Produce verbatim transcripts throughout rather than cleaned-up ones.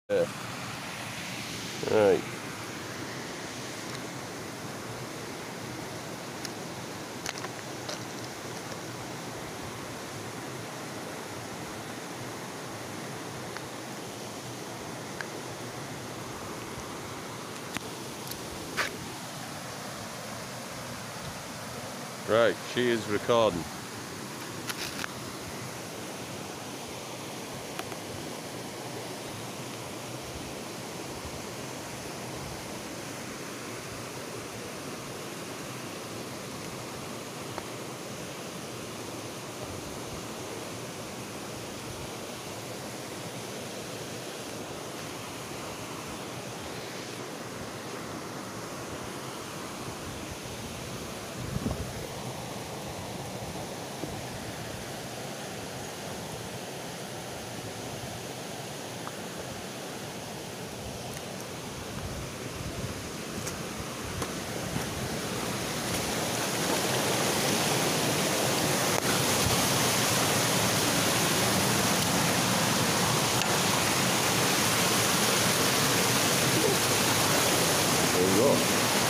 Yeah. Right. Right, she is recording. There you go.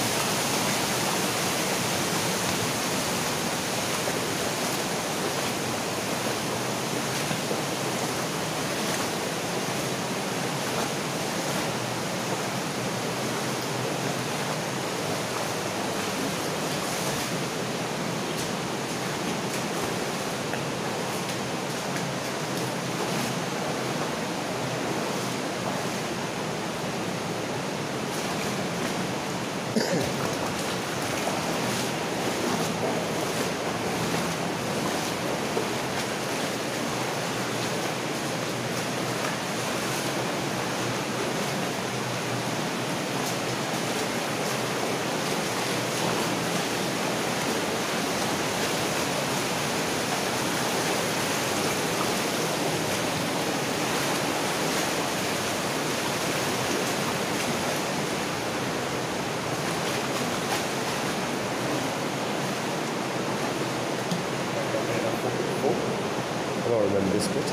I don't remember this bit.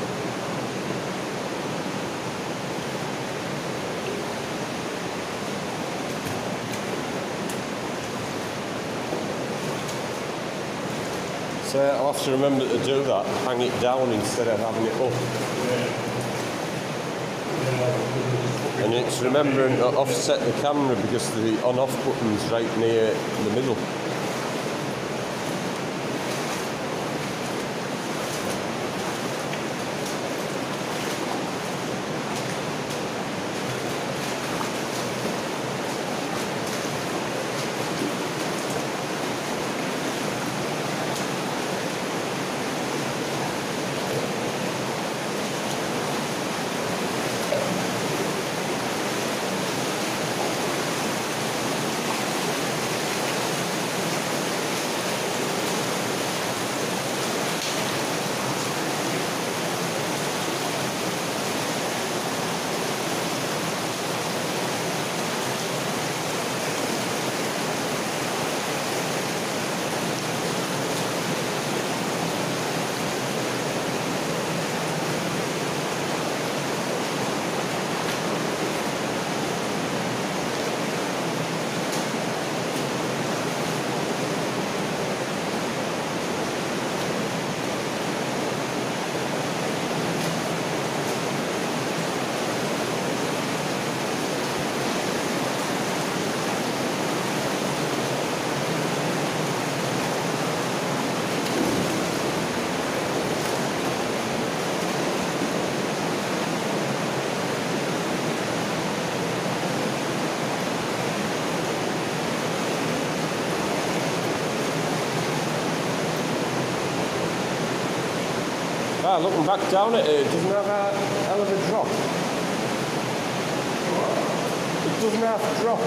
So I'll have to remember to do that, hang it down instead of having it up. And it's remembering to offset the camera because the on-off button's right near the middle. Ah, looking back down at it, it doesn't have a hell of a drop. It doesn't have a drop.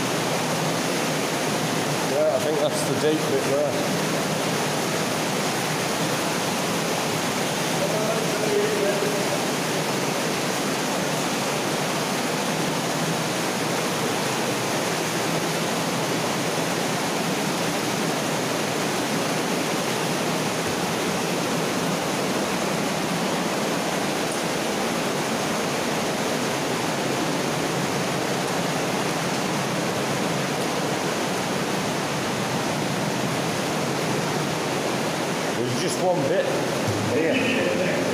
Yeah, I think that's the deep bit there. There's just one bit here.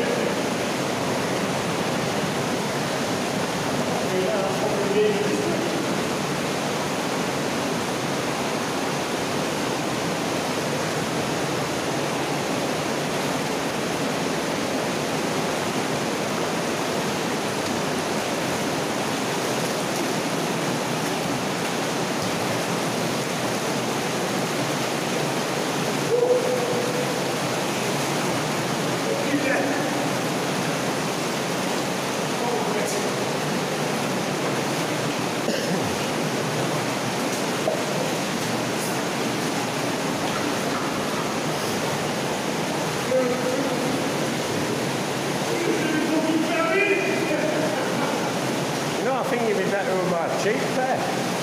I think you'd be better with my cheap pair.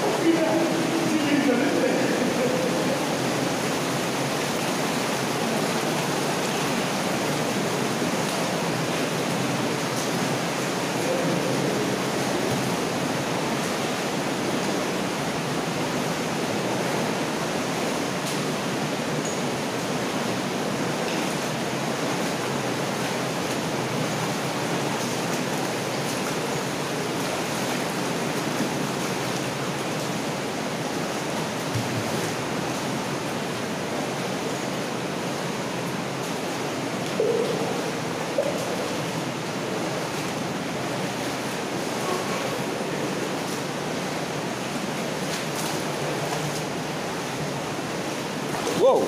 Whoa!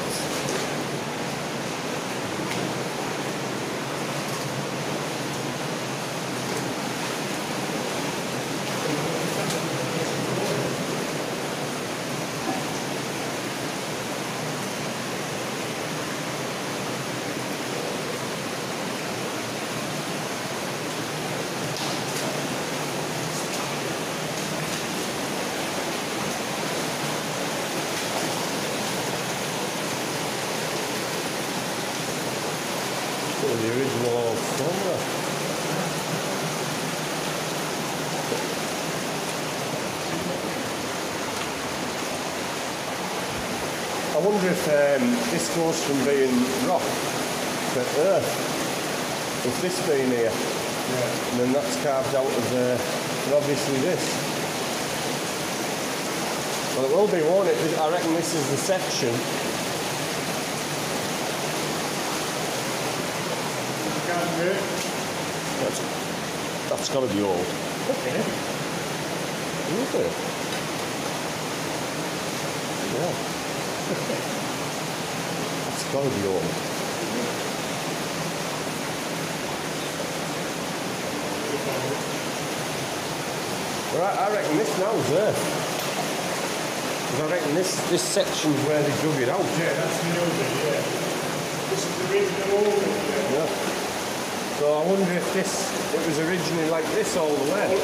The original old formula. I wonder if um, this goes from being rock to earth. If this being here, yeah. And then that's carved out of uh, and obviously this. Well, it will be, won't it? I reckon this is the section. That's, that's got to be old. Okay. Is it? Yeah. That's got to be old. Right, I reckon this now is there. Because I reckon this this section's where they dug it out. Yeah, that's the old yeah. This is the original old yeah. Yeah. So I wonder if this, it was originally like this all the way.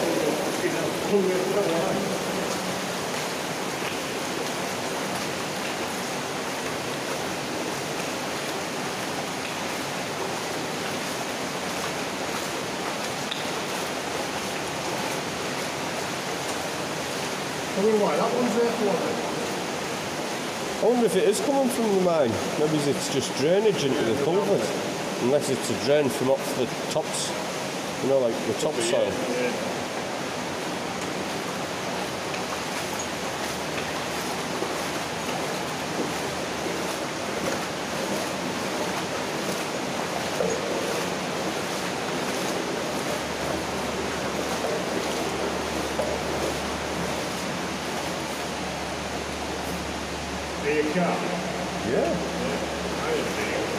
I wonder why that one's there for. I wonder if it is coming from the mine. Maybe it's just drainage into the culvert. Unless it's a drain from off the tops, you know, like the topsoil. Yeah. There you go. Yeah. I didn't see it.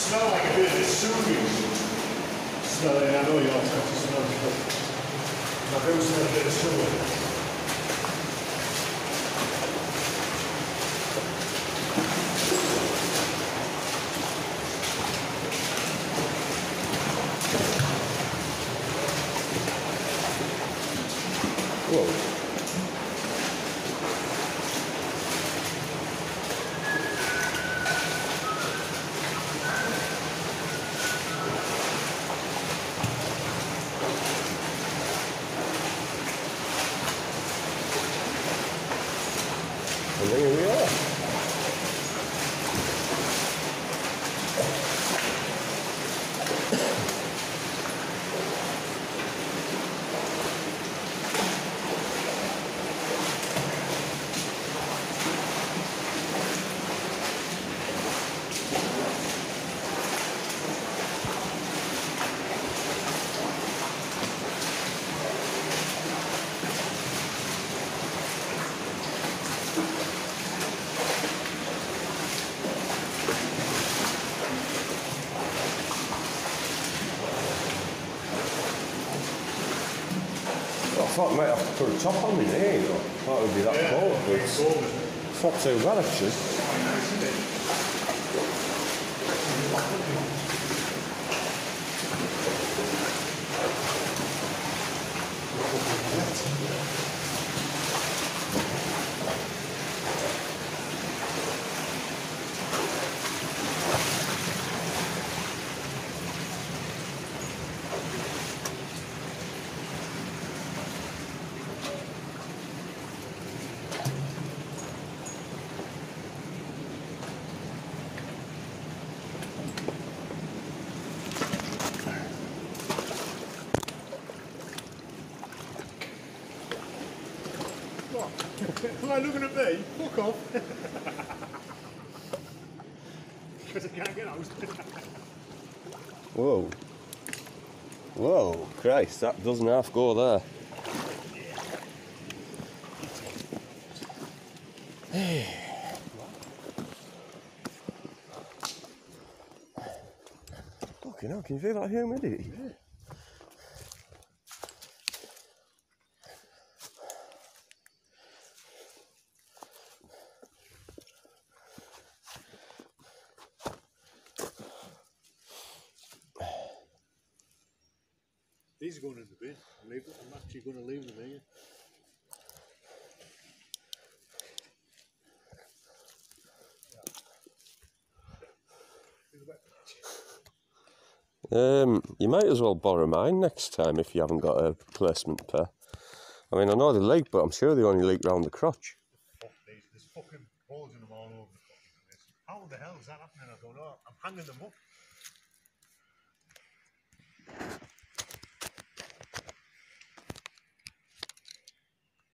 smell like a bit of Vesuvius. Smelling, I know you're not supposed to smell it, but I do smell a bit of sewer. Whoa. And here we are. I thought I might have to put a top on in here, you know. I thought it would be that Yeah, cold, but it's it's, cold. it's not too bad actually. Am I looking at me? Fuck off. Because I can't get out. Whoa. Whoa, Christ, that doesn't half go there. Fucking hell, can you feel that humidity? Yeah. These are going in the bin. I'm, leave, I'm actually going to leave them here. Um, you might as well borrow mine next time if you haven't got a replacement pair. I mean, I know they leak, but I'm sure they only leak round the crotch. Fuck these. There's fucking holes in them all over the fucking place. How the hell is that happening? I don't know. I'm hanging them up.